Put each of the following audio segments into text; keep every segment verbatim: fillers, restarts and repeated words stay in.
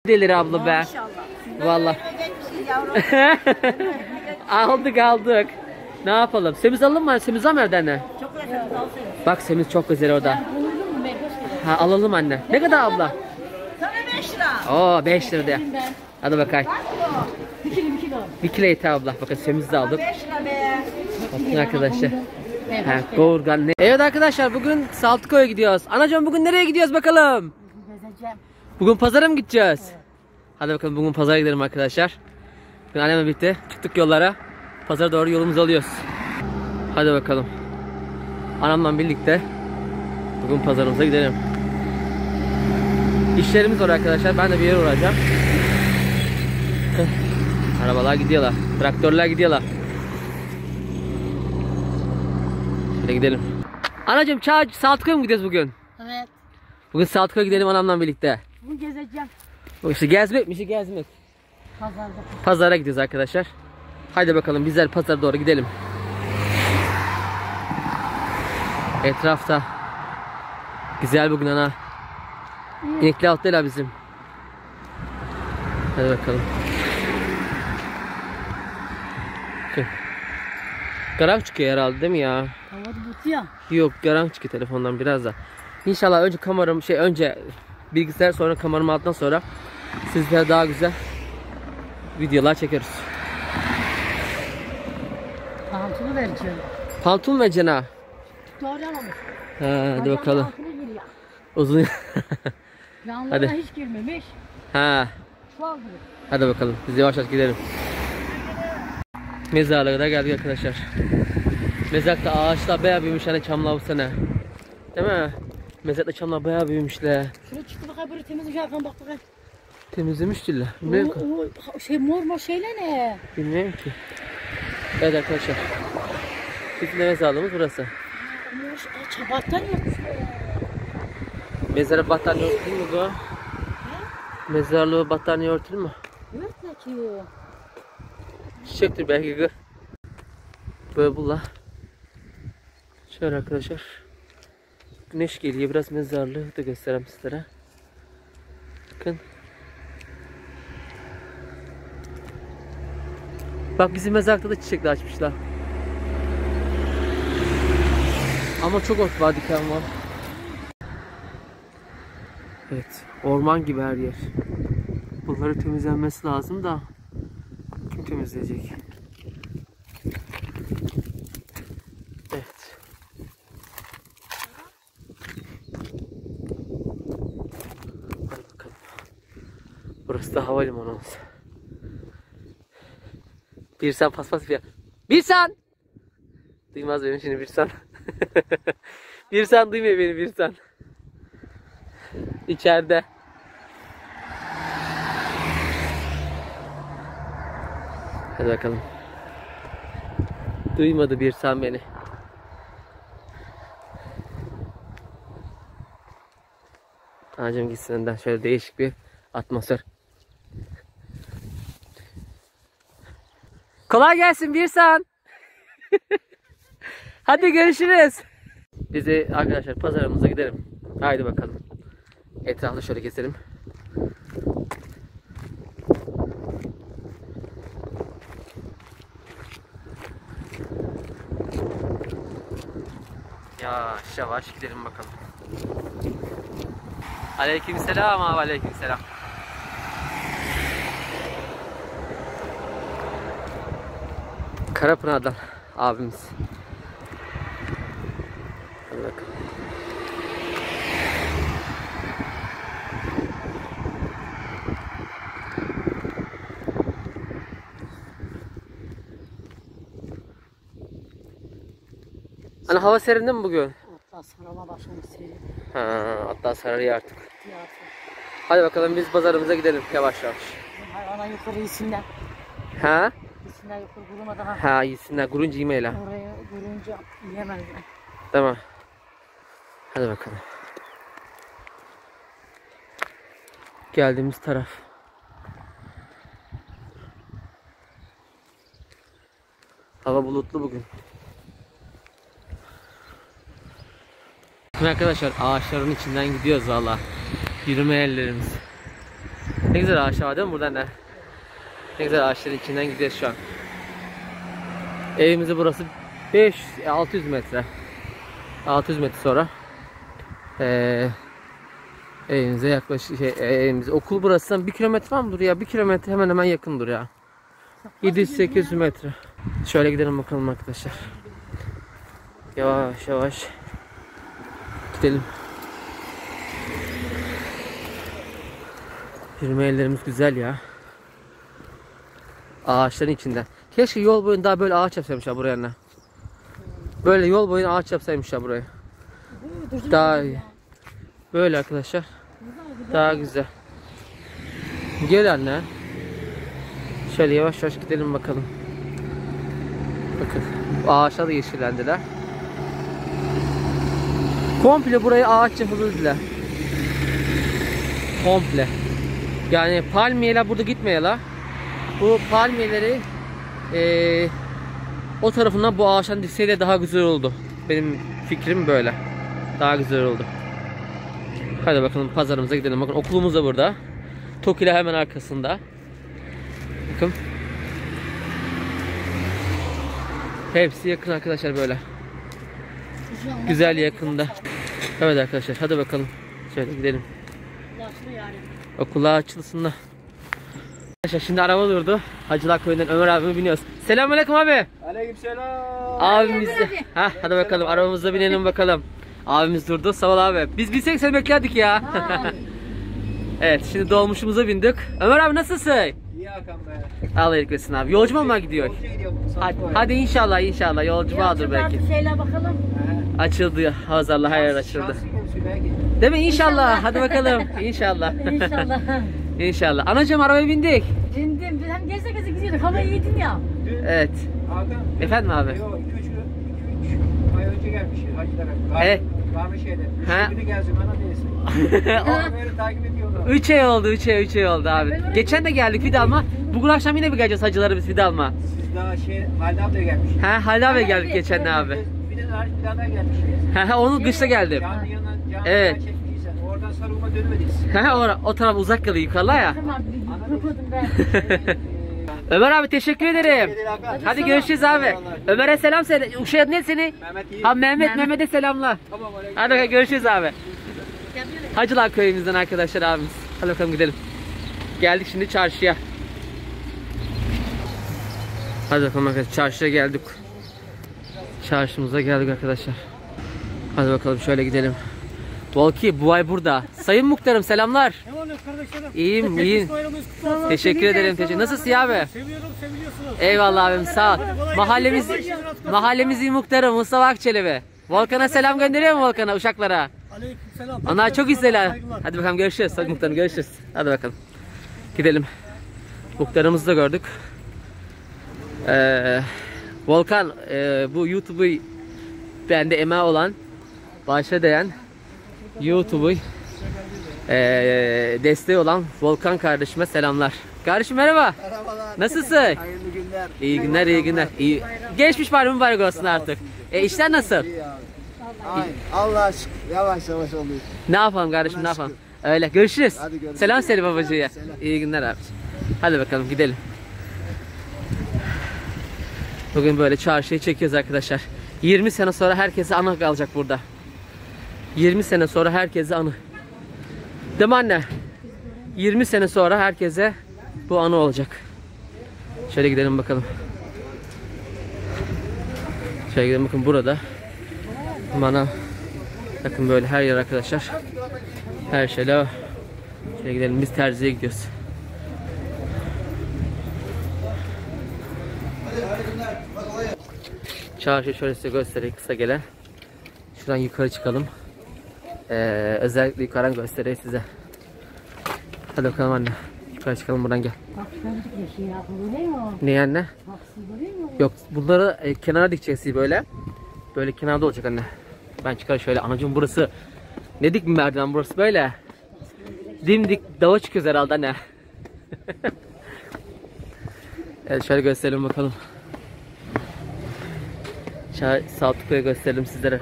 Delir abla be. Vallahi. Aldık aldık. Ne yapalım? Semiz alalım mı? Semiz al nereden ne? Çok güzel semiz al. Bak semiz çok güzel orada. Ha alalım anne. Ne kadar abla? Sana beş lira. Oo beş lira de. Hadi bakayım. bir kilo bir kilo. bir kilo yeter abla. Bakın semiz de aldık. beş lira be. Bakın arkadaşlar. Ha, Gorgan. Evet arkadaşlar bugün Saltıko'ya gidiyoruz. Anacığım bugün nereye gidiyoruz bakalım? Bugün pazara mı gideceğiz? Evet. Hadi bakalım bugün pazara gidelim arkadaşlar. Bugün annemle birlikte çıktık yollara. Pazara doğru yolumuzu alıyoruz. Hadi bakalım. Anamla birlikte bugün pazarımıza gidelim. İşlerimiz var arkadaşlar. Ben de bir yere uğrayacağım. Arabalar gidiyorlar. Traktörler gidiyorlar. Şöyle gidelim. Anacığım çağ Saltıko'ya mı gidiyoruz bugün? Evet. Bugün Saltıko'ya gidelim anamla birlikte. Bugün gezeceğim. İşte gezmek mi? İşte gezmek. Pazarda. Pazara gidiyoruz arkadaşlar. Haydi bakalım bizler pazara doğru gidelim. Etrafta güzel bugün ana. İnekli altıyla bizim. Hadi bakalım. Karanlık çıkıyor herhalde değil mi ya? Hava bulut ya. Yok karanlık çıkıyor telefondan biraz da. İnşallah önce kameram şey önce bilgisayar sonra kameram altından sonra sizlere daha güzel videolar çekeriz. Pantolonu vereceğim. Pantolon ve cena. Doğru almış. Ha, hadi bakalım. Uzun. Yanlarına hiç girmemiş. Ha. Çoğaldı. Hadi bakalım. Biz yavaş yavaş gidelim. Mezarlığa da geldik arkadaşlar. Mezarlıkta ağaçlar bayağı büyümüş hani çamlar bu sene. Değil mi? Mezarlıkta çamlar bayağı büyümüşler. Şunu çıktı bakayım böyle temizmiş arkadan bak bakayım. Temizlemiştirler. O, o şey mor mor şeyler ne? Bilmiyorum ki. Evet arkadaşlar. Bizim de mezarlığımız burası. Mor çabattan yapmış. Mezara battaniye örtülür mü bu? Mezarlığı battaniye örtülür mü? Örtme ki. Çiçektir belki gı. Böyle bulla. Şöyle arkadaşlar. Güneş geliyor. Biraz mezarlığı da göstereyim sizlere. Bakın. Bak bizim mezarlıkta da çiçekler açmışlar. Ama çok ot var, diken var. Evet. Orman gibi her yer. Bunları temizlenmesi lazım da kim temizleyecek? Evet. Hadi bakalım. Burası da havalimanımız. Birsan paspas bir. Birsan! Duymaz benim şimdi Birsan. Birsan duymuyor beni Birsan. İçeride. Hadi bakalım. Duymadı Birsan beni. Anacığım gitsin önden. Şöyle değişik bir atmosfer. Kolay gelsin Birsan. Hadi görüşürüz. Bizi arkadaşlar pazarımıza gidelim. Haydi bakalım. Etrafını şöyle gezelim. Yavaş yavaş gidelim bakalım. Aleykümselam abi, aleykümselam. Karapınar'dan abimiz. Hadi bakalım. Hani hava serindi mi bugün? Hatta sarama başlamış seri. Ha, hatta sararıyor artık. Yardım. Hadi bakalım biz pazarımıza gidelim yavaş yavaş. Hayvana yukarı iyisinler. Ha? İyisinler yukarı kurumadan ha. Ha iyisinler kurunca yemeyle. Oraya kurunca yiyemezler. Tamam. Hadi bakalım. Geldiğimiz taraf. Hava bulutlu bugün. Arkadaşlar ağaçların içinden gidiyoruz valla. Yürüme ellerimiz. Ne güzel ağaçlar var değil mi buradan da? Ne güzel ağaçların içinden gidiyoruz şu an. Evimizi burası beş altı yüz metre. altı yüz metre sonra ee, evimize yaklaşık şey, evimiz okul burasından bir kilometre var mıdır ya? Bir kilometre hemen hemen yakındır ya. yedi sekiz yüz metre. Şöyle gidelim bakalım arkadaşlar. Yavaş yavaş gidelim. Yürüme ellerimiz güzel ya. Ağaçların içinden. Keşke yol boyunda daha böyle ağaç yapsaymışlar buraya ne? Böyle yol boyuna ağaç yapsaymışlar buraya. Daha iyi. Böyle arkadaşlar. Daha güzel. Gel anne. Şöyle yavaş yavaş gidelim bakalım. Bakın. Ağaçlar da yeşillendiler. Komple burayı ağaç yapıldılar. Komple. Yani palmiyeler burada gitmeyeler. Bu palmiyeleri ee, o tarafından bu ağaçtan dikseyle daha güzel oldu. Benim fikrim böyle. Daha güzel oldu. Hadi bakalım pazarımıza gidelim. Bakın okulumuz da burada. Tokile hemen arkasında. Bakın. Hepsi yakın arkadaşlar böyle. Güzel yakında. Evet arkadaşlar hadi bakalım. Şöyle gidelim. Okullar açılsın da. Arkadaşlar şimdi araba durdu. Hacılar Köyü'nden Ömer abime biniyoruz. Selamünaleyküm abi. Aleykümselam. Abimiz de. Ha hadi bakalım arabamıza binelim bakalım. Abimiz durdu. Sağ ol abi. Biz bilsek seni beklerdik ya. Evet şimdi dolmuşumuza bindik. Ömer abi nasılsın? İyi Hakan be. Allah iyilik versin abi. Yolcu mu gidiyor? Yolcu gidiyorum. Hadi, hadi inşallah inşallah yolcu vardır belki. Şeyler bakalım. Açıldı. Hazarla her yer açıldı. Şanslı komşu belki. Değil mi? İnşallah. Hadi bakalım. İnşallah. İnşallah. İnşallah. Anacığım arabaya bindik. Bindim. Biz hem geze geze gidiyorduk. Hava iyiydin ya. Dün Evet. Hakan. Efendim abi? Yok iki üç ay önce gelmiş hacılara. Evet. Rahmi şeyde. Ha. Üç günü gezdim ana değilsin. Onu böyle takip ediyorlar. üç ay oldu. üç ay üç ay oldu abi. Geçen de geldik Fidalma. Bugün akşam yine bir geleceğiz hacıları biz Fidalma. Siz daha şey Halide abla gelmiş. Ha Halil abi geldik geçen de abi. Bir de bir tane daha gelmiş. Ha onu kışta geldim. Canlı yana canlı Evet. çekmişsen oradan Sarıgum'a dönmediniz. Ha o, o taraf uzak kalıyor yukarıda ya. Tamam. Kırpıyordum ben. Ömer abi teşekkür ederim. Hadi görüşürüz abi. Ömer'e selam söyle. Uşak ne seni? Mehmet iyi. Ha Mehmet Mehmet'e selamlar. Tamam aleyküm. Hadi bakalım görüşürüz abi. Hacılar Köyümüzden arkadaşlar abimiz. Hadi bakalım gidelim. Geldik şimdi çarşıya. Hadi bakalım arkadaşlar çarşıya geldik. Çarşımıza geldik arkadaşlar. Hadi bakalım şöyle gidelim. Volki bu ay burada. Sayın Muhtarım selamlar. Ne oluyor kardeşlerim? İyiyim iyiyim. Teşekkür ederim. Teşekkür. Nasılsın ya abi? Seviyorum, seviliyorsunuz. Eyvallah abim sağ ol. Mahallemiz mahallemiz iyi muhtarı Mustafa Akçelebi. Volkan'a selam gönderiyor mu Volkan'a uşaklara? Aleykümselam. Onlar çok iyiler. Saygılar. Hadi bakalım görüşürüz. Hadi muhtarım görüşürüz. Hadi bakalım. Gidelim. Muhtarımızı da gördük. Ee, Volkan e, bu YouTube'u bende emeği olan başa değen YouTube'u e, desteği olan Volkan kardeşime selamlar. Kardeşim merhaba. Merhabalar. Nasılsın? Hayırlı günler. İyi günler, iyi günler. İyi. Geçmiş bayramı mübarek olsun artık. E işler nasıl? İyi abi. Aynen. Allah'a şükür. Yavaş yavaş oluyor. Ne yapalım kardeşim, ne yapalım? Öyle. Görüşürüz. Hadi görüşürüz. Selam söyle babacığıya. Selam. İyi günler abi. Hadi bakalım gidelim. Bugün böyle çarşıyı çekiyoruz arkadaşlar. yirmi sene sonra herkese anı kalacak burada. yirmi sene sonra herkese anı. Değil mi anne? yirmi sene sonra herkese bu anı olacak. Şöyle gidelim bakalım. Şöyle gidelim bakın burada. Manav. Bakın böyle her yer arkadaşlar. Her şeyle var. Şöyle gidelim biz terziye gidiyoruz. Çarşı şöyle size göstereyim kısa gelen. Şuradan yukarı çıkalım. Ee, özellikle yukarıdan göstereyim size. Hadi bakalım anne. Yukarı çıkalım buradan gel. Bak şöyle bir şey yapılıyor mu? Ne anne? Bak görüyor musun? Yok bunları e, kenara dikeceksin böyle. Böyle kenarda olacak anne. Ben çıkar şöyle anacığım burası. Ne dik bir merdiven burası böyle. Dimdik dağa çıkıyoruz herhalde anne. Evet şöyle gösterelim bakalım. Şöyle Saltıköy'ü gösterelim sizlere.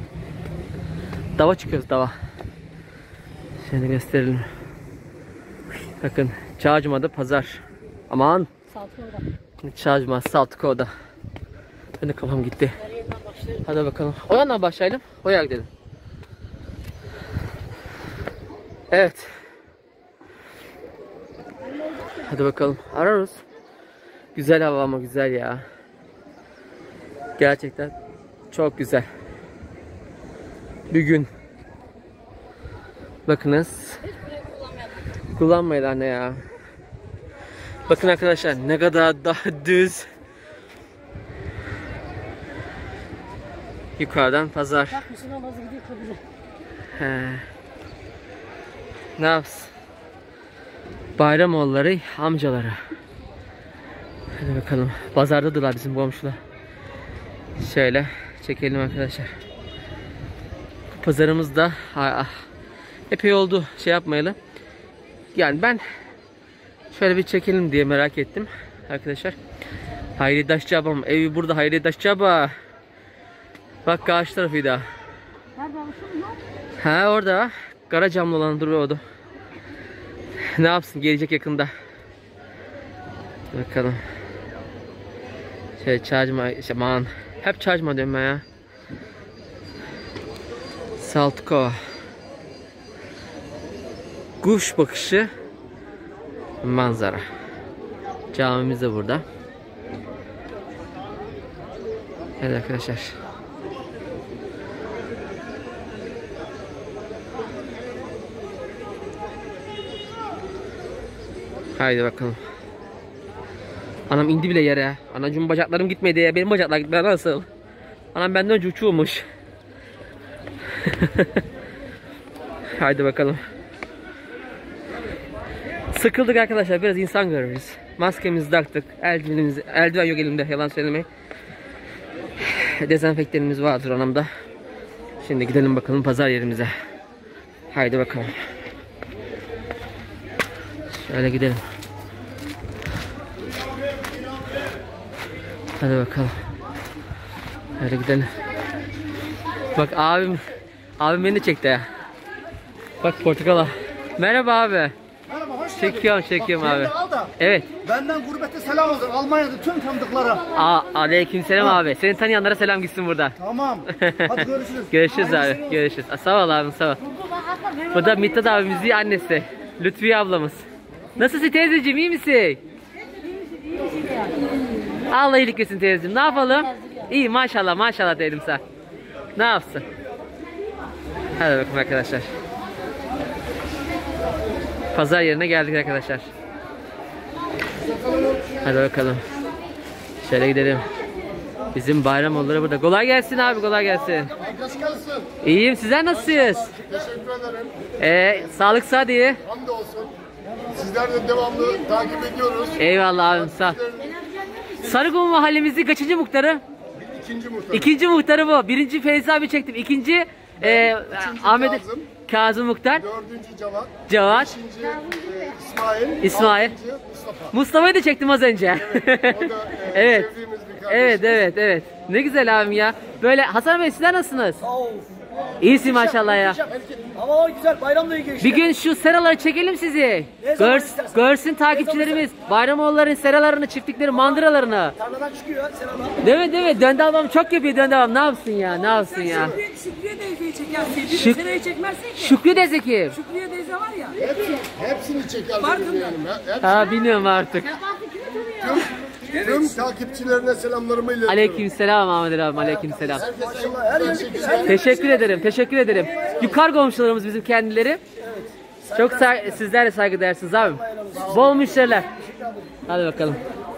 Dava çıkıyoruz dava. Şöyle gösterelim. Bakın Çağcıma'da pazar. Aman. Saltıyorum. Çağcıma Saltıko'da. Ben de kafam gitti. Hadi bakalım. O yandan başlayalım. Oraya gidelim. Evet. Hadi bakalım. Ararız. Güzel hava ama güzel ya. Gerçekten çok güzel. Bir gün. Bakınız. Kullanmayın anne ya. Bakın arkadaşlar ne kadar daha düz. Yukarıdan pazar. Bak mısın namazı gidiyor kıbrı. He. Ne yapsın? Bayramoğulları amcaları. Hadi bakalım. Pazardadılar bizim komşular. Şöyle çekelim arkadaşlar. Pazarımızda ah, epey oldu şey yapmayalım. Yani ben şöyle bir çekelim diye merak ettim arkadaşlar. Hayri Daşçaba, evi burada Hayri Daşçaba. Bak karşı tarafıydı. Nerede alışın yok? Ha orada. Kara camlı olan duruyordu. Ne yapsın gelecek yakında. Bakalım. Şey Çağcıma, işte aman. Hep Çağcıma diyorum ben ya. Saltıkova. Kuş bakışı manzara. Camimiz de burada. Evet arkadaşlar. Haydi bakalım. Anam indi bile yere. Anacığım bacaklarım gitmedi ya. Benim bacaklar gitmedi nasıl? Anam benden önce uçuyormuş. Haydi bakalım. Sıkıldık arkadaşlar. Biraz insan görürüz. Maskemizi taktık. Eldivenimizi, eldiven yok elimde. Yalan söylemeyin. Dezenfektanımız vardır anamda. Şimdi gidelim bakalım pazar yerimize. Haydi bakalım. Şöyle gidelim. Hadi bakalım. Hadi gidelim. Bak abim, abim beni de çekti ya. Bak portakala. Merhaba abi. Merhaba, hoş geldin. Çekiyorum, çekiyorum Bak, abi. beni de al da. Evet. Benden gurbette selam olsun. Almanya'da tüm tanıdıklara. Aa, aleykümselam abi. Seni tanıyanlara selam gitsin burada. Tamam. Hadi görüşürüz. Görüşürüz Hayırlı abi. işler olsun. Görüşürüz. Aa, sağ ol abim, sağ ol. Bu da Mithat abimizin annesi. Lütfiye ablamız. Nasılsın teyzeciğim, iyi misin? Allah iyilik versin teyzeciğim. Ne yapalım? İyi maşallah maşallah dedim sana. Ne yapsın? Hadi bakalım arkadaşlar. Pazar yerine geldik arkadaşlar. Hadi bakalım. Şöyle gidelim. Bizim bayramoğulları burada. Kolay gelsin abi, kolay gelsin. İyiyim, sizler nasılsınız? Teşekkür ederim. Ee, sağlık sağ diye. Hamdolsun. Sizler de devamlı takip ediyoruz. Eyvallah abim, sağ. Sarıkum mahallemizin kaçıncı muhtarı? İkinci muhtar. İkinci muhtarı bu. Birinci Feyzi abi çektim. İkinci e, Ahmet Kazım. Kazım Muhtar. Dördüncü Cevat. Cevat. Beşinci e, İsmail. İsmail. Altıncı Mustafa. Mustafa'yı da çektim az önce. Evet, o da e, Evet. sevdiğimiz bir kardeşimiz. Evet, evet, evet. Ne güzel abim ya. Böyle Hasan Bey sizler nasılsınız? İyisin maşallah ya. Ama güzel, bayram da iyi geçti. Bir gün şu seraları çekelim sizi. Ne zaman Görs, istersen. görsün takipçilerimiz. Bayramoğulların seralarını, çiftlikleri, mandıralarını. Tarladan çıkıyor selam. Değil mi, değil mi? Döndü ablam çok yapıyor, döndü ablam. Ne yapsın ya, ne yapsın ya? Şükrüye teyzeyi çekersin. Şük- Seneye çekmezsin ki. Şükrü de zeki. Şükrüye teyze var ya. Hepsi, hepsini çeker Farkında. benim yeğenim. He- Hep, Ha bilmiyorum artık. tüm takipçilerine selamlarımı iletiyorum. Aleykümselam Ahmet abi, aleykümselam. Herkese en güzel Teşekkür ederim, teşekkür ederim. Yukarı komşularımız bizim kendileri. Çok say- sizler de saygıdeğersiniz abim. Bol müşteriler. Hadi bakalım.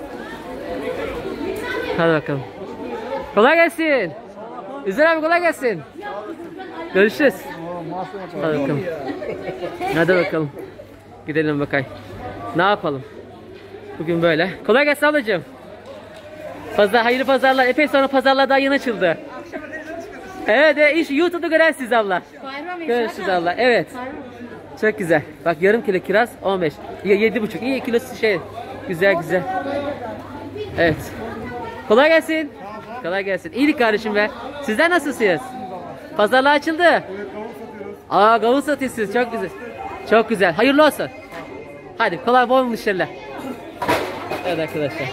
Hadi bakalım. Kolay gelsin. Üzer abi kolay gelsin. Görüşürüz. Hadi bakalım. Hadi bakalım. Gidelim bakayım. Ne yapalım? Bugün böyle. Kolay gelsin ablacığım. Pazar, hayırlı pazarlar. Epey sonra pazarlar daha yeni açıldı. Evet, evet iş YouTube'da görersiniz abla. Görüşürüz abla. Evet. Çok güzel. Bak yarım kilo kiraz on beş. Ya yedi buçuk. İyi kilosu şey. Güzel güzel. Evet. Kolay gelsin. Kolay gelsin. İyilik kardeşim be. Sizler nasılsınız? Pazarlar açıldı. Aa kavun satıyorsunuz. Çok güzel. Çok güzel. Hayırlı olsun. Hadi kolay bol müşteriler. Evet arkadaşlar.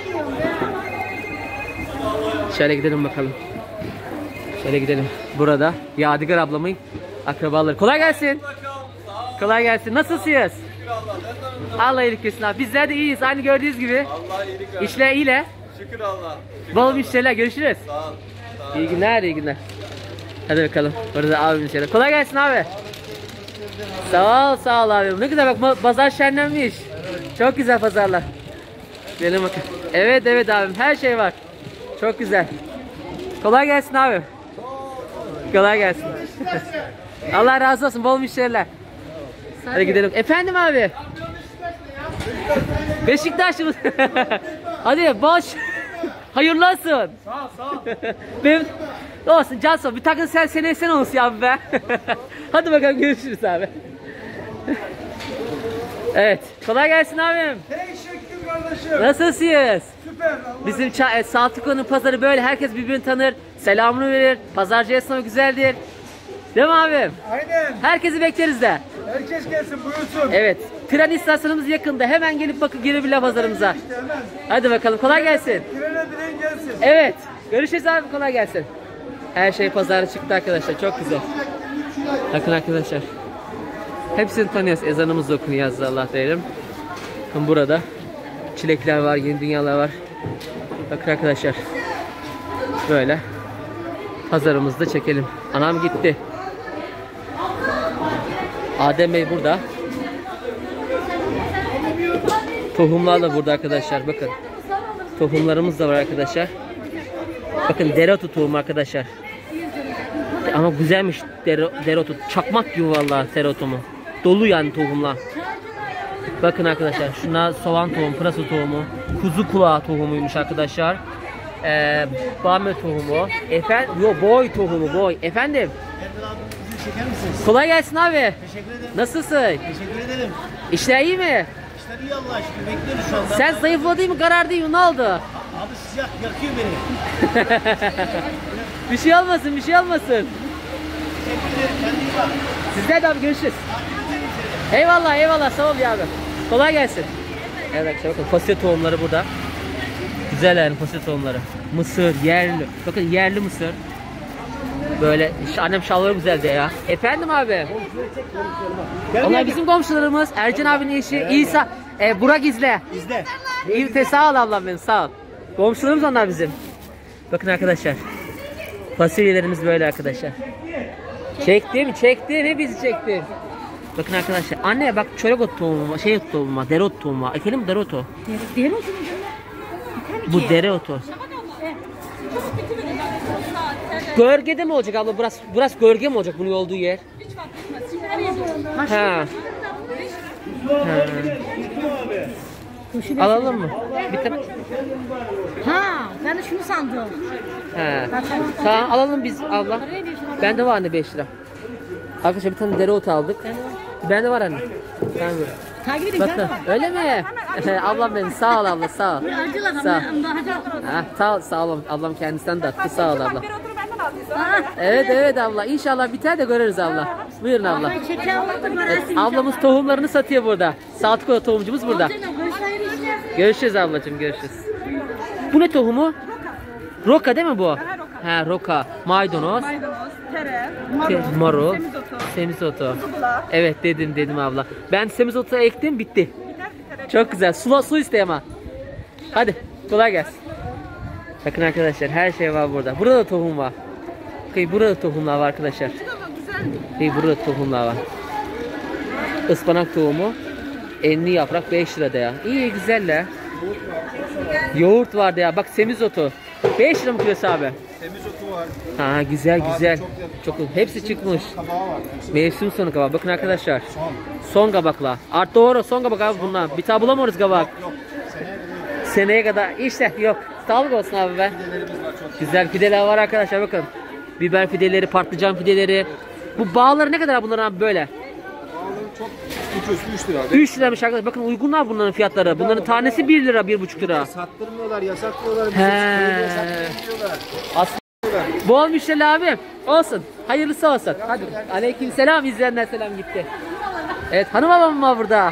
Şöyle gidelim bakalım. Şöyle gidelim. Burada Yadigar ablamın akrabaları. Kolay gelsin. Kolay gelsin. Nasılsınız? Allah iyilik versin abi. Bizler de iyiyiz. Aynı gördüğünüz gibi. Allah iyilik versin. İşler iyiyle. Şükür Allah. Bol müşteriler. Görüşürüz. Sağ ol. İyi günler, iyi günler. Hadi bakalım. Burada abimiz şöyle. Kolay gelsin abi. Sağ ol, sağ ol abim. Ne güzel bak, pazar şenlenmiş. Çok güzel pazarlar. Gelin bakın. Evet, evet abim. Her şey var. Çok güzel. Kolay gelsin abi. Kolay gelsin. Allah razı olsun. Bol müşteriler. Hadi gidelim. Efendim abi. Beşiktaş'ımız. Hadi boş. Hayırlı olsun. Sağ ol, sağ ol. Benim olsun Cansu. Bir takın sen seneye sen olsun abi be. Hadi bakalım görüşürüz abi. Evet. Kolay gelsin abim. Teşekkür kardeşim. Nasılsınız? Süper. Bizim e, Saltıko'nun pazarı böyle. Herkes birbirini tanır. Selamını verir. Pazarcı esnafı güzeldir. Değil mi abim? Aynen. Herkesi bekleriz de. Herkes gelsin buyursun. Evet. Tren istasyonumuz yakında. Hemen gelip bakıp girebilirler pazarımıza. Hemen. Hadi bakalım. Kolay gelsin. Trene diren gelsin. Evet. Görüşürüz abi. Kolay gelsin. Her şey pazara çıktı arkadaşlar. Çok güzel. Bakın arkadaşlar. Hepsini tanıyoruz. Ezanımız da okunuyor azza Allah diyelim. Bakın burada çilekler var, yeni dünyalar var. Bakın arkadaşlar. Böyle. Pazarımızda çekelim. Anam gitti. Adem Bey burada. Tohumlar da burada arkadaşlar. Bakın. Tohumlarımız da var arkadaşlar. Bakın dereotu tohumu arkadaşlar. Ama güzelmiş dere, dereotu. Çakmak gibi vallahi dereotumu. Dolu yani tohumlar. Bakın arkadaşlar. Şunlar soğan tohumu, pırasa tohumu, kuzu kulağı tohumuymuş arkadaşlar. Ee, bamya tohumu. Efendim, yo boy tohumu, boy. Efendim. Çeker misiniz? Kolay gelsin abi. Teşekkür ederim. Nasılsın? Teşekkür ederim. İşler iyi mi? İşler iyi Allah'a şükür. Bekliyoruz şu anda. Sen zayıfladın mı, karardın mı? Ne oldu? Abi sıcak yakıyor beni. Bir şey olmasın, bir şey olmasın. Teşekkür ederim. Kendine iyi bak. Sizler de abi görüşürüz. Eyvallah, eyvallah. Sağ ol ya abi. Kolay gelsin. Evet arkadaşlar bakın fasulye tohumları burada. Güzel yani fasulye tohumları. Mısır, yerli. Bakın yerli mısır. Böyle annem şalları güzeldi ya. Efendim abi. Onlar bizim komşularımız. Ercan abinin eşi İsa. E, Burak izle. İzle. İyi te sağ ol ablam benim sağ ol. Komşularımız onlar bizim. Bakın arkadaşlar. Fasulyelerimiz böyle arkadaşlar. Çektim çektim hepsi çektim. Bakın arkadaşlar. Anne bak çörek ot tohumu var. Şey ot tohumu var. Dereot tohumu var. Ekelim mi dereotu? Dereotu mu? Bu dereotu. Gölgede mi olacak abla? Burası, burası gölge mi olacak bunun olduğu yer? Ha. Ha. Alalım mı? Bir tane. Ha, ben de şunu sandım. He. Tamam alalım biz abla. Bende var anne beş lira. Arkadaşlar bir tane dereotu aldık. Bende var anne. Tamam. Takip edin. Bakın öyle mi? Ablam benim sağ ol abla sağ ol. Acılar Sağ ol. ama. Ha, sağ ol sağ ol ablam kendisinden de attı sağ ol abla. Evet evet abla inşallah biter de görürüz abla. Buyurun abla. Çeker oldu mu? Evet, ablamız tohumlarını satıyor burada. Saltıko'da tohumcumuz burada. Görüşürüz ablacığım görüşürüz. Bu ne tohumu? Roka değil mi bu? Ha roka. Maydanoz. Maydanoz, tere, Marul, marul, semizotu, semizotu, semizotu. kuzular. Evet dedim dedim abla. Ben semizotu ektim bitti. Çok güzel. Su, su iste ama. Hadi kolay gelsin. Bakın arkadaşlar her şey var burada. Burada da tohum var. Okay, burada da tohumlar var arkadaşlar. Okay, burada da tohumlar var. Ispanak tohumu. elli yaprak beş lirada ya. İyi güzel la. Yoğurt vardı ya. Bak semizotu. beş lira mı kilosu abi? Semizotu var. Ha güzel güzel. çok Çok hepsi çıkmış. Kabağı var. Mevsim sonu kabak. Bakın arkadaşlar. Son. Son kabakla. Art doğru son kabak abi bunlar. Bir daha bulamıyoruz kabak. Yok. Seneye de Seneye kadar işte yok. Sağlık olsun abi be. fidelerimiz var çok. Güzel fideler var arkadaşlar bakın. Biber fideleri, patlıcan fideleri. Bu bağları ne kadar abi bunların abi böyle? Bağları çok ucuz. üç lira. üç liramış arkadaşlar. Bakın uygunlar bunların fiyatları. Bunların tanesi bir lira, bir buçuk lira. Sattırmıyorlar, yasaklıyorlar. Bize He. yasaklıyorlar. Aslında bol müşteri abi. Olsun. Hayırlısı olsun. Hadi. Aleyküm selam izleyenler selam gitti. Evet hanım babam var burada.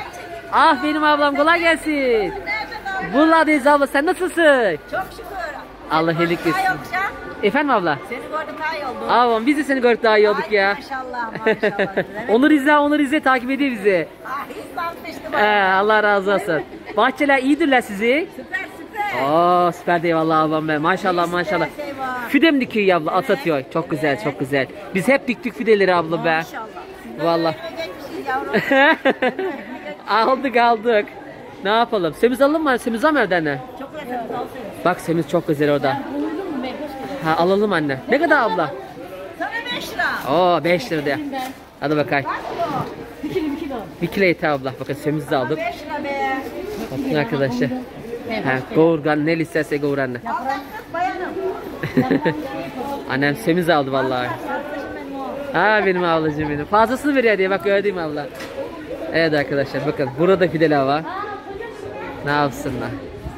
Ah benim ablam, kolay gelsin. Buradayız abla, sen nasılsın? Çok şükür. Allah iyilik versin. Daha olmuş ha. Efendim abla? Seni gördüm daha iyi oldu. Ablam biz de seni gördük, daha iyi olduk Ay, ya. Maşallah maşallah. Evet. Onur izle, Onur izle, takip ediyor bizi. Ah hiç sanmıştım. Ee, Allah razı olsun. Bahçeler iyidirler sizi. Süper süper. Oo süper de vallahi ablam be. Maşallah maşallah. Şey var. Fide mi dikiyor abla? At atıyor. Çok güzel, çok güzel. Biz hep diktik fideleri abla be. Maşallah. Vallahi. Geçmişiz yavrum. Aldık aldık. Ne yapalım? Semiz alalım mı? Semiz var mı evden ne? Çok lezzetli olsun. Bak semiz çok güzel orada. Buldun mu be? Hoş geldin. Ha alalım anne. Ne kadar abla? Sana beş lira. Oo beş lira de. Hadi bakayım. Kaç kilo? Bir kilo bir kilo. Bir kilo yeter abla. Bakın semiz de aldık. Beş lira be. Bakın arkadaşlar. Ha, Goğurgan ne isterse goğur anne. Yaprak kız bayanım. Annem semiz aldı vallahi. Ha benim ablacığım benim. Fazlasını veriyor diye bak gördüğüm abla. Evet arkadaşlar bakın burada fideler var. Ne yapsınlar?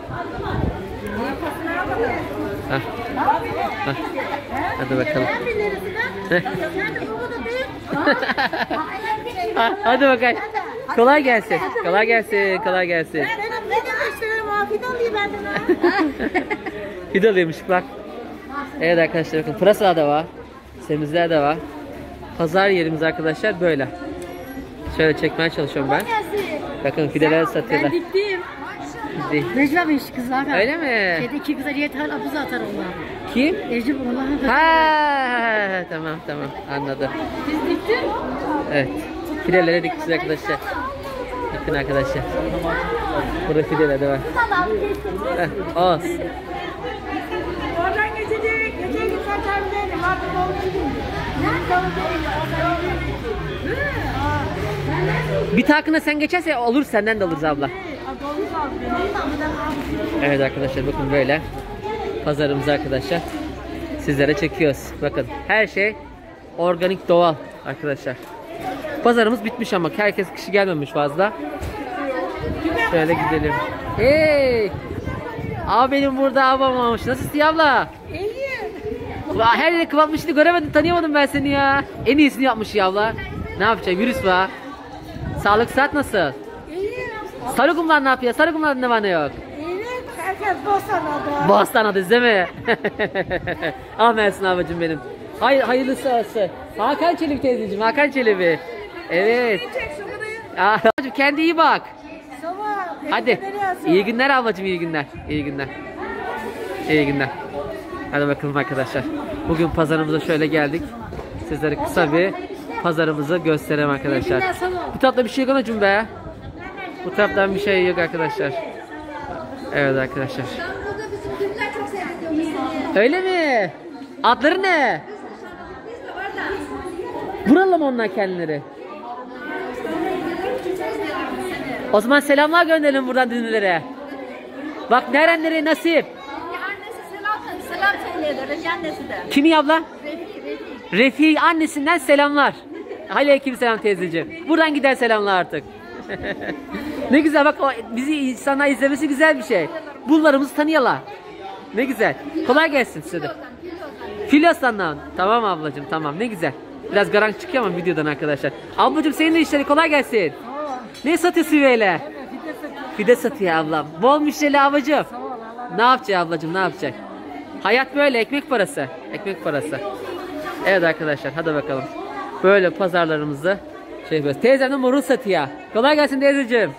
Hah. Hah. Hadi bakalım. Heh. Ha, hadi bakalım. Kolay gelsin. Kolay gelsin. Kolay gelsin. Benim ne demişlerim afiyet oluyor benden. Fidalıymış bak. Evet arkadaşlar bakın pırasalar da var. Semizler de var. Pazar yerimiz arkadaşlar böyle. Şöyle çekmeye çalışıyorum ben. Bakın fideler satıyorlar. Ben diktim. Değil. Necla beş kızlar. Öyle mi? Şeyde iki kızlar yeter abuza atar onlar. Kim? Ecip Allah'ın Ha tamam tamam anladım. Biz diktik. Evet. Fidelere dikmişiz arkadaşlar. Bakın arkadaşlar. Burada fideler de var. Heh, olsun. Oradan geçecek. Geçen gün sen terbiyelim. Artık oldu. Bir takına sen geçerse olur, senden de alırız abla. Evet arkadaşlar bakın böyle pazarımız arkadaşlar. Sizlere çekiyoruz. Bakın her şey organik, doğal arkadaşlar. Pazarımız bitmiş ama herkes kişi gelmemiş fazla. Şöyle gidelim. Hey! Abi benim burada ablam olmuş. Nasılsın abla? İyi. Her yere kıvaltmıştı, göremedim, tanıyamadım ben seni ya. En iyisini yapmış ya abla. Ne yapacaksın? Virüs var. Sağlık saat nasıl? İyi. Sarıkumlar ne yapıyor? Sarıkumlar ne var ne yok? İyi. Herkes Bostan'da. Bostan'da değil mi? Ah Mersin abicim benim. Hay hayırlısı olsun. Hakan Çelebi teyzeciğim, Hakan Çelebi. Evet. Ah, ablacığım kendi iyi bak. Sabah. Hadi. İyi günler ablacığım, iyi günler. İyi günler. İyi günler. Hadi bakalım arkadaşlar. Bugün pazarımıza şöyle geldik. Sizlere kısa bir pazarımızı göstereyim arkadaşlar. Bu tarafta bir şey yok anacığım be. Bu taraftan bir şey yok arkadaşlar. Evet arkadaşlar. Öyle mi? Adları ne? Buralı mı onlar kendileri? O zaman selamlar gönderelim buradan dinlilere. Bak neren nereye nasip. Annesi selam, selam söylüyordu. Reji annesi de. Kimi abla? Refi, Refi. Refi annesinden selamlar. Aleyküm selam teyzeciğim. Buradan gider selamlar artık. Ne güzel bak, o bizi insanlar izlemesi güzel bir şey. Bunlarımızı tanıyorlar. Ne güzel. Kolay gelsin size de. Filyos'tan. Tamam ablacığım tamam, ne güzel. Biraz garank çıkıyor ama videodan arkadaşlar. Ablacığım senin de işleri kolay gelsin. Ne satıyorsun böyle? Fide satıyor ablam. Bol müşterili ablacığım. Ne yapacak ablacığım, ne yapacak? Hayat böyle, ekmek parası. Ekmek parası. Evet arkadaşlar hadi bakalım. Böyle pazarlarımızda şey yapıyoruz. Teyzem de marul satıyor. Kolay gelsin teyzeciğim.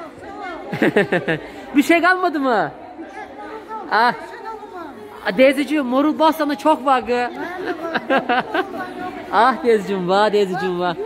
Bir şey kalmadı mı? Ah. Teyzeciğim marul Bostan'da çok var gı. Ah teyzeciğim var, teyzeciğim var.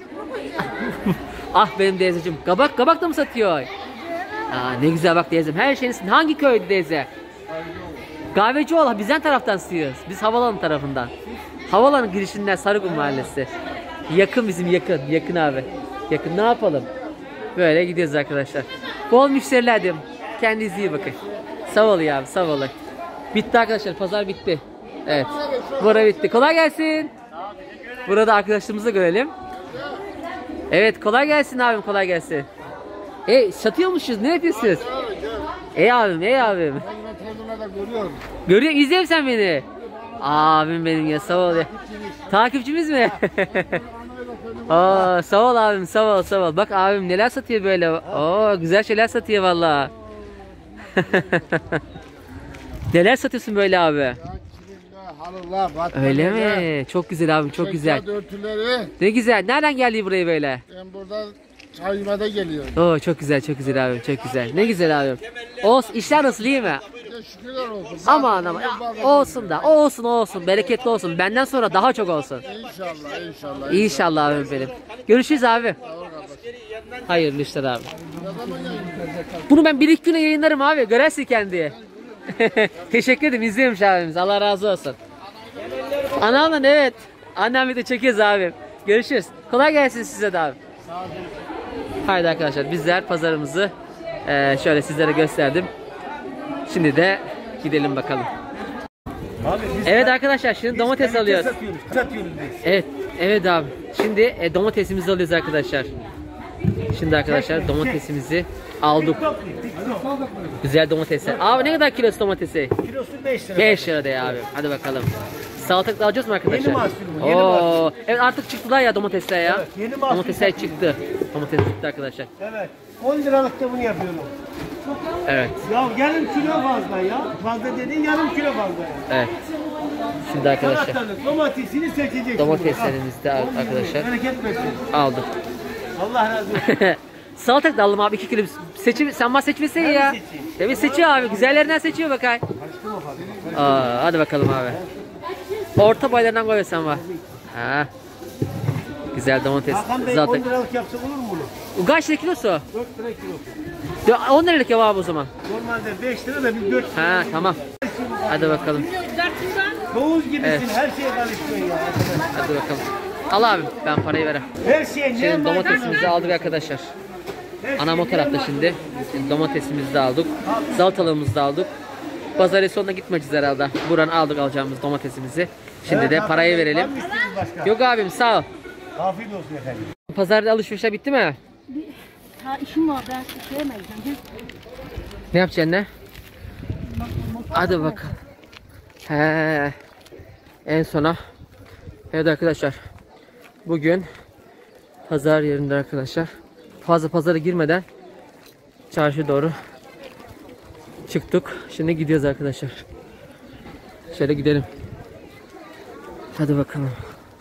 Ah benim teyzeciğim. Kabak, kabak da mı satıyor? Aa, ne güzel bak teyzem. Her şeyin hangi köydü teyze? Kahvecioğlu, bizden taraftan sıyıyoruz. Biz Havalanı tarafından. Havalanı girişinden Sarıkum Mahallesi. Yakın bizim, yakın. Yakın abi. Yakın, ne yapalım? Böyle gidiyoruz arkadaşlar. Bol müşteriler diyorum. Kendinize iyi bakın. Sağ ol ya abi, sağ ol. Bitti arkadaşlar, pazar bitti. Evet. Bura bitti. Kolay gelsin. Burada arkadaşlarımızı görelim. Evet, kolay gelsin abim, kolay gelsin. E satıyormuşuz, ne yapıyorsunuz? Ey abim, ey abim. Görüyor, izliyor musun sen beni? Abim benim ya, sağ ol ya. Takipçimiz mi? Oo, sağ ol abim, sağ ol, sağ ol. Bak abim neler satıyor böyle. Oo, güzel şeyler satıyor valla. Neler satıyorsun böyle abi? Halılar, Öyle mi? Çok güzel abim, çok güzel. Örtüleri. Ne güzel. Nereden geldi buraya böyle? Ben buradan çayımada geliyorum. Oo, çok güzel, çok güzel abim, çok güzel. Ne güzel abim. Olsun, işler nasıl, iyi mi? Ya şükürler olsun. Aman aman. Ya, olsun da, o olsun, o olsun. Bereketli olsun. Benden sonra daha çok olsun. İnşallah, inşallah. İnşallah abim benim. Görüşürüz abi. Hayırlı işler abi. Bunu ben bir iki güne yayınlarım abi. Görersin kendi. Teşekkür ederim. İzliyormuş abimiz. Allah razı olsun. Anamla evet. Annemle de çekiyoruz abim. Görüşürüz. Kolay gelsin size de abi. Haydi arkadaşlar bizler pazarımızı eee, şöyle sizlere gösterdim. Şimdi de gidelim bakalım. Abi biz Evet arkadaşlar şimdi domates kalite alıyoruz. satıyoruz. Satıyoruz biz. Evet, evet abi. Şimdi e, domatesimizi alıyoruz arkadaşlar. Şimdi arkadaşlar domatesimizi aldık. Güzel domatesler. Abi ne kadar kilosu domatesi? Kilosu beş lira. beş lira de abi. Hadi bakalım. Salatalık da alacağız mı arkadaşlar? Yeni mahsul bu, yeni Oo, evet artık çıktılar ya domatesler ya. Evet, yeni mahsul. Domatesler çıktı. Domates çıktı arkadaşlar. Evet. on liralık da bunu yapıyorum. Evet. Ya yarım kilo fazla ya. Fazla dediğin yarım kilo fazla ya. Evet. Şimdi arkadaşlar Salatalık, domatesini seçeceksin. domateslerimizi de aldık arkadaşlar. Bereket versin. Aldık. Allah razı olsun. Salatalık da aldım abi iki kilo. Seçim, sen bana seçmesin Ben ya. mi seçeyim? Evet seçiyor abi. Güzellerinden seçiyor bakay. Aa, hadi bakalım abi. Orta boylarından koyuyorsan var. Ha. Güzel domates. Hakan Bey Zaten. on liralık yapsa olur mu bunu? Kaç lira kilosu? dört lira kilosu. Ya, on liralık ya abi o zaman. Normalde beş lira da biz dört lira. Ha tamam. Hadi bakalım. Doğuz gibisin, Evet. her şeye karışıyorsun ya. Hadi bakalım. Al abi ben parayı verem. Her şeye ne Şimdi var? domatesimizi aldık arkadaşlar. Her şeye Anam o ne tarafta var? şimdi. Şimdi domatesimizi de aldık. Salatalığımızı da aldık. Pazarı sonuna gitmeyeceğiz herhalde. Buradan aldık alacağımız domatesimizi. Şimdi Evet, de Hakan parayı Bey, verelim. var mı isteğiniz başka? Yok abim sağ ol. Afiyet olsun efendim. Pazarda alışverişler bitti mi? Ha işim var ben sevmeyeceğim. Ne yapacaksın ne? Hadi bakalım. He. En sona. Evet arkadaşlar. Bugün pazar yerinde arkadaşlar. Fazla pazara girmeden çarşı doğru çıktık. Şimdi gidiyoruz arkadaşlar. Şöyle gidelim. Hadi bakalım.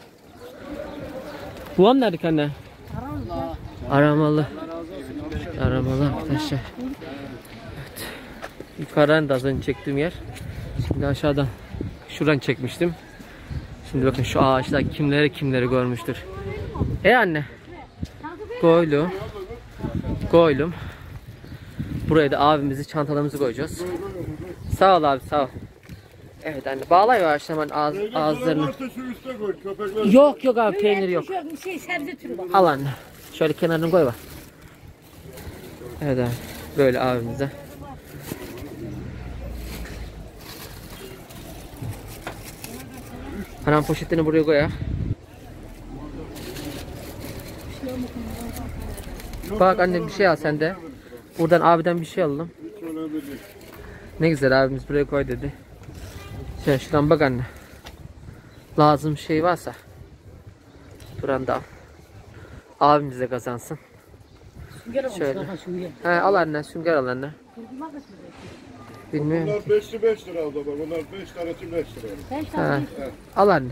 Bu an nerede anne? Aramalı. Aramalı arkadaşlar. Evet. Yukarıdan da az önce çektiğim yer. Şimdi aşağıdan şuradan çekmiştim. Şimdi bakın şu ağaçlar kimleri kimleri görmüştür. E anne. Koydum. Koydum. Buraya da abimizi çantalarımızı koyacağız. Sağ ol abi sağ ol. Evet anne bağlay var işte hemen ağız, ağızlarını. Yok yok abi peynir yok. Şu şey sebze türü bak. Al anne. Şöyle kenarını koy bak. Evet abi. Böyle abimize. Anam poşetlerini buraya koy ya. Bak anne bir şey al sen de. Buradan abiden bir şey alalım. Ne güzel abimiz buraya koy dedi. Şöyle şuradan bak anne. Lazım şey varsa. Buran da al. Abimiz de kazansın. Şöyle. He, al anne sünger al anne. Bilmiyorum. Bunlar beşli beş lira abla. Bunlar beş tanesi beş lira. He. Al anne.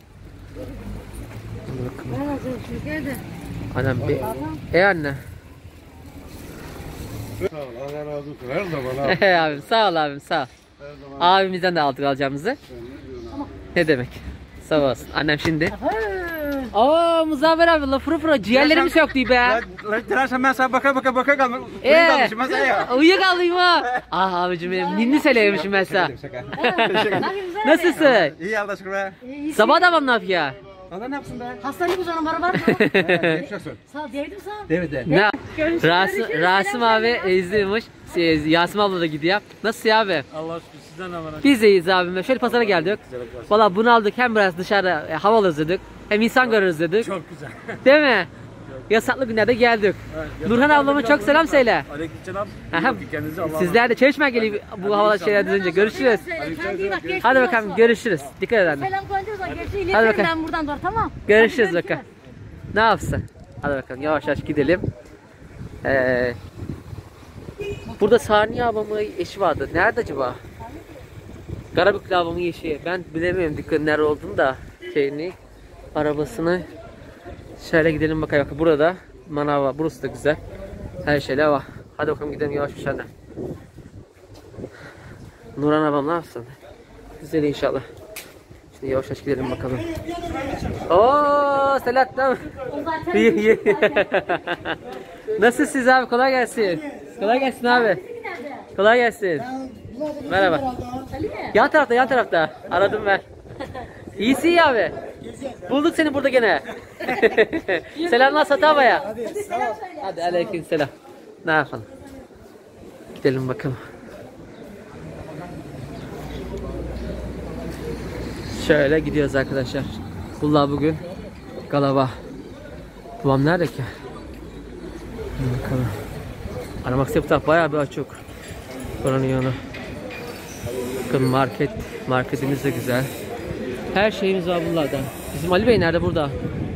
Annem bir. E anne. Sağ ol. Allah razı olsun. Her zaman abi. Abim sağ ol abim sağ ol. Abimizden de aldık alacağımızı. Ne demek? Sağ olasın. Annem şimdi. Aa Muzaffer abi la fırı fırı ciğerlerimi söktü be. Tıraşım ben sana baka baka baka kaldım. Eee uyuyakaldım ha. Ah abicim benim ninni söylemişim ben sana. Nasılsın? İyi Allah aşkına be. Sabah da ne yapıyor? Ana ne yapsın be? Hastalık uzanım var var mı? Yaşasın. Sağ ol devdim sağ ol. Değil mi de? Ne? Rasim, Rasim abi izliyormuş. Şey, Yasemin abla da gidiyor. Nasıl ya abi? Allah aşkına sizden ne var? Biz de iyiyiz abim. Şöyle pazara geldik. Valla bunu aldık hem biraz dışarıda e, hava özledik. Hem insan görürüz dedik. Çok güzel. Değil mi? Yasaklı günlerde geldik. Nurhan ablama çok selam söyle. Aleykümselam. Aha, Kendinize Allah'a sizler de çalışmaya geliyor bu havalar şeyler düzünce. Görüşürüz. Hadi bakalım görüşürüz. Dikkat et anne. Selam koyduğunuz zaman gerçi Hadi iletirim bakalım. ben buradan doğru tamam. Görüşürüz Hadi bakalım. Ne yapsın? Hadi bakalım yavaş yavaş gidelim. Ee, burada Saniye ablamın eşi vardı. Nerede acaba? Karabük'lü ablamın eşi. Ben bilemiyorum dükkanın nerede olduğunu da şeyini, arabasını. Şöyle gidelim bakalım. Bakın burada manav var. Burası da güzel. Her şeyler var. Hadi bakalım gidelim yavaş yavaş. Hadi. Nurhan ablam ne yapsın? Güzel inşallah. Şimdi yavaş yavaş gidelim bakalım. Ooo Selahattin. İyi iyi. Nasılsınız abi? Kolay gelsin. Kolay gelsin abi. Kolay gelsin. Merhaba. Yan tarafta yan tarafta. Aradım ben. İyisin ya abi. Bulduk seni burada gene. Selamlar Satava'ya. Hadi sağ ol. Hadi aleyküm selam. Ne yapalım? Gidelim bakalım. Şöyle gidiyoruz arkadaşlar. Vallahi bugün Galava. Babam nerede ki? Bakalım. Aramak septah bayağı bir açık. Buranın yanı. Bakın market. Marketimiz de güzel. Her şeyimiz var bunlardan. Bizim Ali Bey nerede? Burada.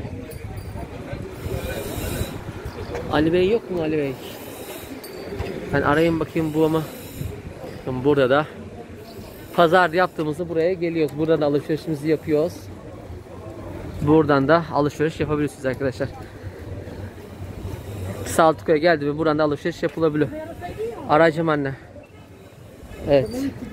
Ali Bey yok mu Ali Bey? Ben arayayım bakayım bu ama. Bakın burada da pazar yaptığımızda buraya geliyoruz. Buradan da alışverişimizi yapıyoruz. Buradan da alışveriş yapabilirsiniz arkadaşlar. Saltıko'ya geldi mi buradan da alışveriş yapılabiliyor. Arayacağım anne. Evet.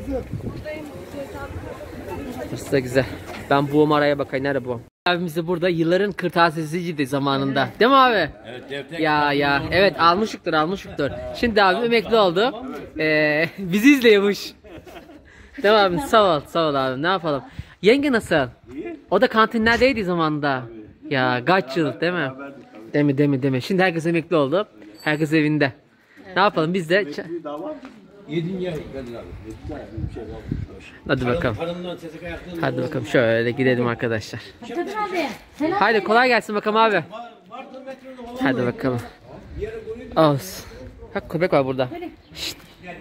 Burası da güzel. Ben buğum araya bakayım. Nerede buğum? Abimiz de burada yılların kırtasiyeciydi zamanında. Değil mi abi? Evet. Defter, ya ya. Evet almışıktır almışıktır. Şimdi abi emekli oldu. Ee, bizi izliyormuş. Değil mi abi? Sağ ol. Sağ ol abi. Ne yapalım? Yenge nasıl? O da kantinlerdeydi zamanında. Ya kaç yıl değil mi? Değil mi değil mi değil mi? Şimdi herkes emekli oldu. Herkes evinde. Ne yapalım biz de... Yedin ya. Hadi bakalım. Hadi bakalım şöyle gidelim arkadaşlar. Haydi kolay gelsin bakalım abi. Hadi bakalım. Olsun. Bak köpek var burada. Şşt.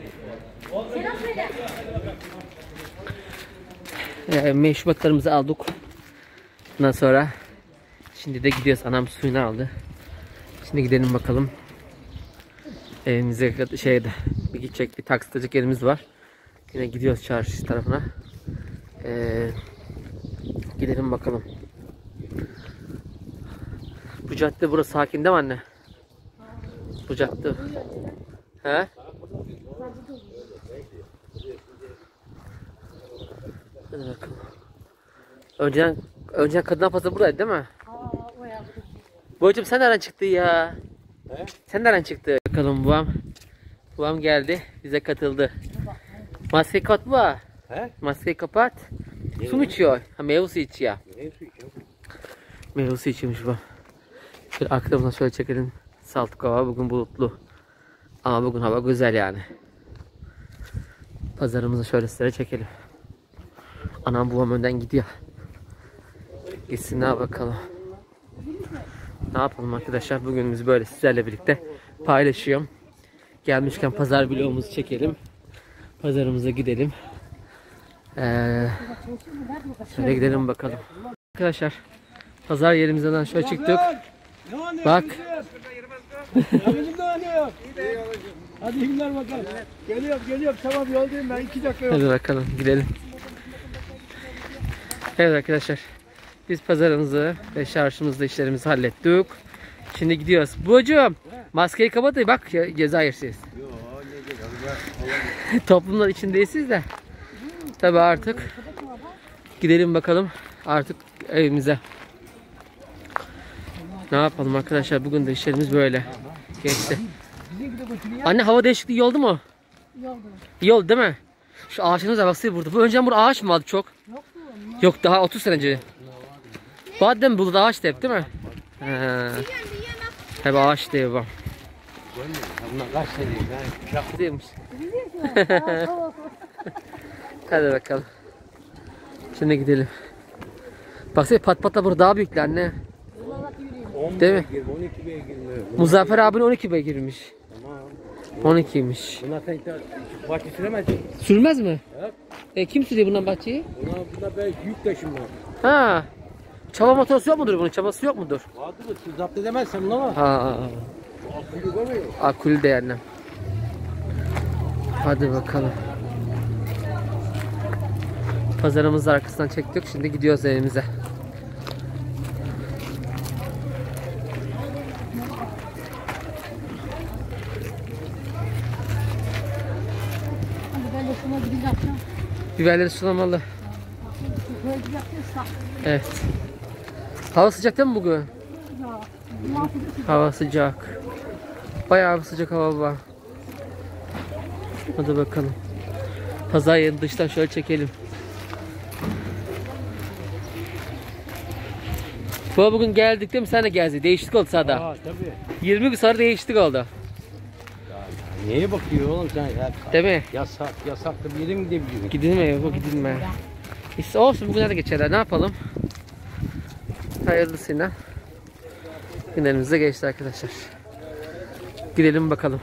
Ee, meşrubatlarımızı aldık. Ondan sonra şimdi de gidiyoruz. Anam suyunu aldı. Şimdi gidelim bakalım. Evimize şeyde bir gidecek bir taksitecek yerimiz var. Yine gidiyoruz çarşı tarafına. Ee, gidelim bakalım. Bu cadde burası sakin değil mi anne? Bu cadde. He? Hadi bakalım. Önceden, önceden kadından fazla buradaydı değil mi? Boyacım sen nereden çıktı ya? He? Sen nereden çıktı? Bakalım babam. Babam geldi. Bize katıldı. Maskeyi kapat bu. He? Maskeyi kapat. Su mu içiyor? Ha, meyve suyu içiyor. Meyve suyu içiyor. Meyve suyu içiyormuş bu. Şöyle arkadan şöyle çekelim. Saltık hava bugün bulutlu. Ama bugün hava güzel yani. Pazarımızı şöyle sizlere çekelim. Anam babam önden gidiyor. Gitsinler bakalım. Ne yapalım arkadaşlar? Bugünümüzü böyle sizlerle birlikte paylaşıyorum. Gelmişken pazar vlogumuzu çekelim. Pazarımıza gidelim. Ee, şöyle gidelim bakalım. Arkadaşlar pazar yerimizden şöyle çıktık. Bak. Hadi günler bakalım. Geliyorum geliyorum tamam yoldayım ben iki dakika. Hadi bakalım gidelim. Evet arkadaşlar. Biz pazarımızı ve çarşımızda işlerimizi hallettik. Şimdi gidiyoruz. Buğacığım maskeyi kapatın bak Cezayir'siz. Toplumlar içindeyiz de. Tabi artık gidelim bakalım artık evimize. Ne yapalım arkadaşlar bugün de işlerimiz böyle geçti. Anne hava değişikliği iyi oldu mu? İyi oldu. İyi oldu değil mi? Şu ağaçlarımıza baksana burada. Bu önceden burada ağaç mı vardı çok? Yok. Yok daha otuz sene önce. Badem burada ağaç da hep değil mi? He. Hep ağaç değil bu. Değilmiş. Hadi bakalım. Şimdi gidelim. Baksana pat pat da burada daha büyükler anne. Değil mi? Muzaffer abinin on iki beygirmiş. on ikiymiş. Bunlar sen bahçe süremez mi? Sürmez mi? Evet. E, kim sürüyor bundan bahçeyi? Buna, buna ben yük taşım var. Ha. Çaba motoru yok mudur bunun? Çabası yok mudur? Vardır da siz zapt edemezsem ne var? Ha. Akülü de yani. Hadi bakalım. Pazarımızı arkasından çektik. Şimdi gidiyoruz evimize. Biberleri sulamalı. Evet. Hava sıcak değil mi bugün? Hava sıcak. Bayağı bir sıcak hava var. Hadi bakalım. Pazar yerini dıştan şöyle çekelim. Bu bugün geldik değil mi? Sen de geldin. Değişiklik oldu sada. Aa tabii. yirmi gün sonra değişiklik oldu. Neye bakıyor oğlum sen ya? Değil mi? Yasak, yasak da bir yere mi gidebiliyor? Gidilme bu gidilme. İşte olsun bugünler de geçerler. Ne yapalım? Hayırlısıyla. Günlerimiz de geçti arkadaşlar. Gidelim bakalım.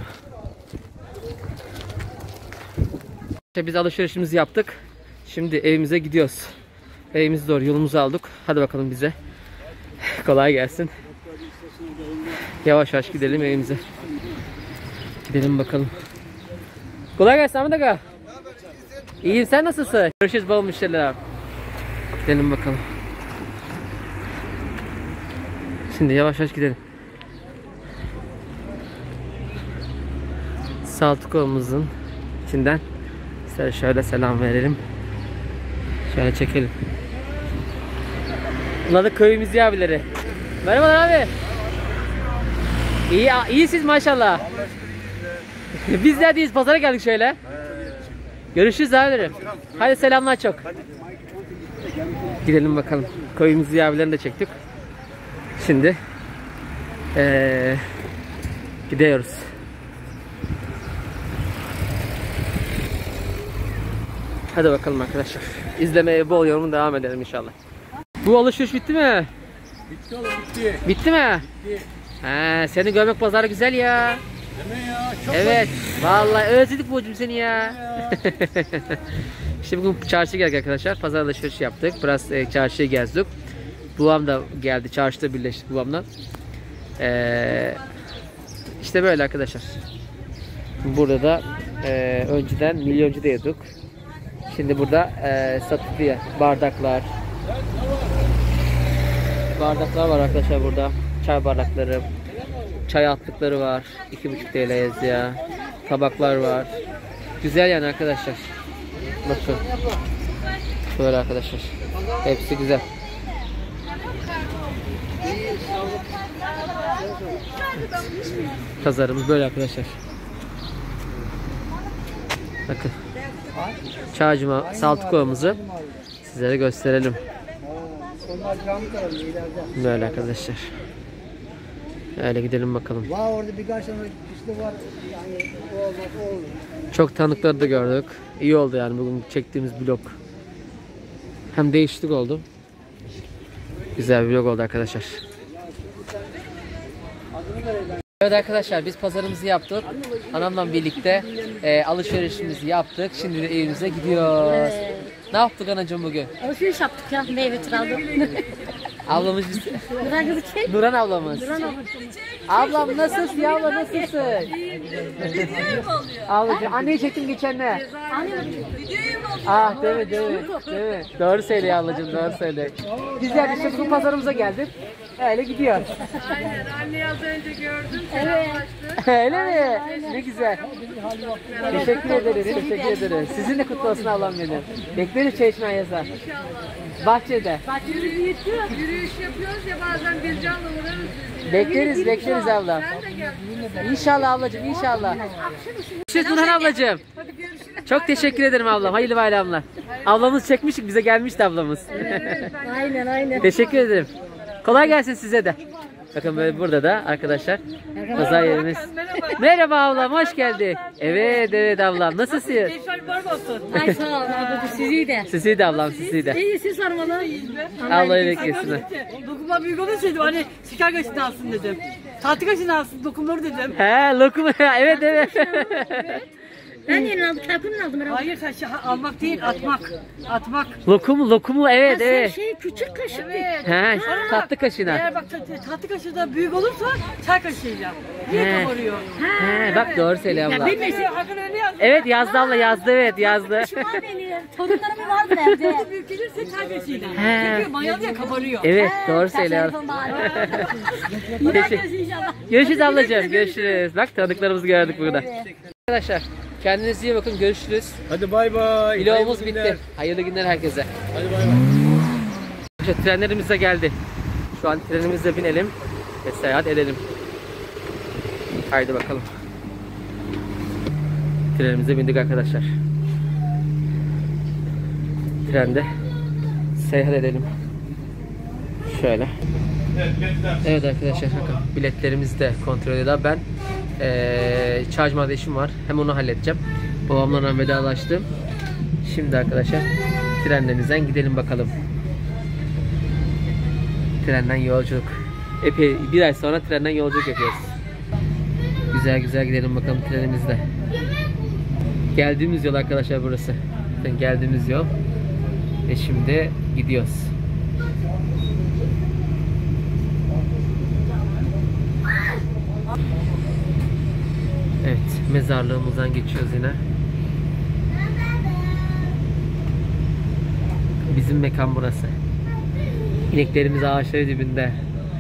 İşte biz alışverişimizi yaptık. Şimdi evimize gidiyoruz. Evimize doğru yolumuzu aldık. Hadi bakalım bize. Kolay gelsin. Yavaş yavaş gidelim evimize. Gidelim bakalım. Kolay gelsin Ahmet Aga. İyiyim, sen nasılsın? Görüşürüz bol müşteriler abi. Gidelim bakalım. Şimdi yavaş yavaş gidelim. Saltıkov'umuzun içinden size şöyle selam verelim. Şöyle çekelim. Bunlar da köyümüz abileri. Merhabalar abi. İyi, iyisiniz maşallah. Biz neredeyiz? Pazara geldik şöyle. Görüşürüz abilerim. Hadi selamlar çok. Gidelim bakalım. Köyümüz abilerini de çektik. Şimdi ee, gidiyoruz. Hadi bakalım arkadaşlar. İzlemeye bol yorum devam edelim inşallah. Bu alışveriş bitti mi? Bitti oğlum bitti. Bitti mi? Bitti. He, seni görmek pazarı güzel ya. Değil mi ya? Çok Evet. Vallahi özledik bocum seni ya. İşte bugün çarşı geldik arkadaşlar. Pazar alışveriş yaptık. Biraz e, çarşıyı gezdik. Babam da geldi. Çarşıda birleştik babamla. Ee, işte böyle arkadaşlar. Burada da e, önceden milyoncu da yedik. Şimdi burada e, satılıyor bardaklar. Bardaklar var arkadaşlar burada. Çay bardakları. Çay altlıkları var. iki buçuk T L yazıyor. Tabaklar var. Güzel yani arkadaşlar. Bakın. Böyle arkadaşlar. Hepsi güzel. Pazarımız böyle arkadaşlar. Bakın. Çağcıma Saltıkov'umuzu sizlere gösterelim. Böyle arkadaşlar. Öyle gidelim bakalım. Var orada birkaç tane kişi var. Yani o olmaz, o olur. Çok tanıkları da gördük. İyi oldu yani bugün çektiğimiz vlog. Hem değişiklik oldu. Güzel bir vlog oldu arkadaşlar. Evet arkadaşlar biz pazarımızı yaptık. Anamla birlikte e, alışverişimizi yaptık. Şimdi de evimize gidiyoruz. Evet. Ne yaptık anacığım bugün? Alışveriş yaptık ya. Meyve aldım. Ablamız biz... Nurhan kızı kim? Nurhan ablamız. Nurhan abla. Ablam nasılsın ya abla nasılsın? Ablacığım anneyi çektim geçenler. Ah değil mi değil mi? Değil mi? Doğru söylüyor ablacığım doğru söylüyor. Biz de işte bugün pazarımıza geldik. Öyle gidiyor. Aynen. Anneyi az önce gördüm. Selamlaştık. Öyle mi? Ne güzel. Teşekkür ederiz, teşekkür ederiz. Sizin de kutlu olsun ablam benim. Bekleriz Çeşme Yazar. Bahçede. Yürüyüş, yürüyüş yapıyoruz ya bazen Bircan'la uğrarız. Bekleriz, bekleriz abla. İnşallah ablacığım, inşallah. Görüşürüz Nurhan ablacığım. Çok teşekkür ederim ablam. Hayırlı bayramlar. Ablamız çekmiştik, bize gelmişti ablamız. Aynen aynen. Teşekkür ederim. Kolay gelsin size de. Bakın böyle burada da arkadaşlar pazar yerimiz. Merhaba ablam, hoş geldin. Evet evet ablam, nasılsın? Ay sağ ol abla sizi de. Sizi de ablam, sizi de. İyi siz sormalı. Allah'ı beklesin. Dokunma büyük olunca dedim hani şeker kaşını alsın dedim. Tatlı kaşını alsın dokunları dedim. He lokum evet evet. Ben yeni aldım. Kalkını aldım herhalde. Hayır sen şey, almak değil atmak. Atmak. Lokum, lokumlu evet Sen evet. şey küçük kaşık. Evet. He, tatlı kaşığına. Eğer bak tat- tatlı kaşığı da büyük olursa çay kaşığıyla. Niye He. kabarıyor? He, bak doğru söylüyor abla. Bilmesin. Hakan öyle yazdı. Evet yazdı abla yazdı evet yazdı. Şu var benim. Torunlarım vardı evde. Büyük gelirse çay kaşığıyla. He. Çünkü mayalı ya kabarıyor. Evet doğru söylüyor. Teşekkür- Görüşürüz ablacığım görüşürüz. Bak tanıdıklarımızı gördük burada. Arkadaşlar kendinize iyi bakın görüşürüz. Hadi bay bay. Vlogumuz Hayırlı bitti. günler. Hayırlı günler herkese. Hadi bay bay. İşte trenlerimiz de geldi. Şu an trenimize binelim ve seyahat edelim. Haydi bakalım. Trenimize bindik arkadaşlar. Trende seyahat edelim. Şöyle. Evet arkadaşlar bakın biletlerimizi de kontrol ediyor. Ben ee, Çağcıma'da işim var. Hem onu halledeceğim. Babamla vedalaştım. Şimdi arkadaşlar trenlerimizden gidelim bakalım. Trenden yolculuk. Epey bir ay sonra trenden yolculuk yapıyoruz. Güzel güzel gidelim bakalım trenimizde. Geldiğimiz yol arkadaşlar burası. Bakın geldiğimiz yol. Ve şimdi gidiyoruz. Evet, mezarlığımızdan geçiyoruz yine. Bizim mekan burası. İneklerimiz ağaçları dibinde.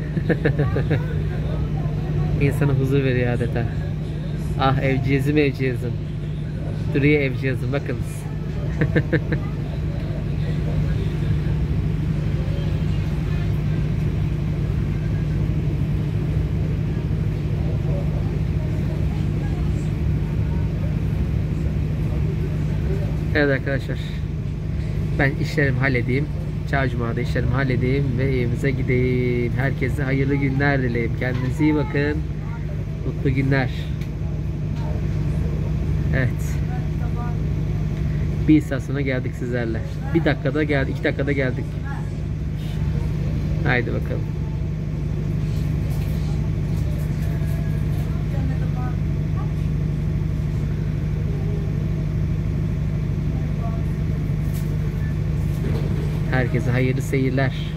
İnsana huzur veriyor adeta. Ah evciyizim evciyizim. Duruyor evciyizim bakınız. Evet arkadaşlar. Ben işlerimi halledeyim. Çağcuma'da işlerimi halledeyim ve evimize gideyim. Herkese hayırlı günler dileyim. Kendinize iyi bakın. Mutlu günler. Evet. Bir istasyona geldik sizlerle. Bir dakikada geldik. iki dakikada geldik. Haydi bakalım. Herkese hayırlı seyirler.